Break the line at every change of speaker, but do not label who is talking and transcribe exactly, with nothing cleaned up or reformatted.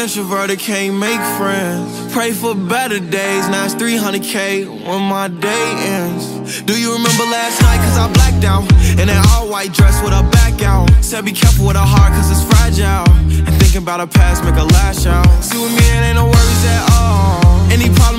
introverted, can't make friends. Pray for better days, now it's three hundred K when my day ends. Do you remember last night, cause I blacked out? In an all-white dress with her back out. Said be careful with her heart, cause it's fragile. And thinking about her past make her lash out. See with me, it ain't no worries at all. Any problem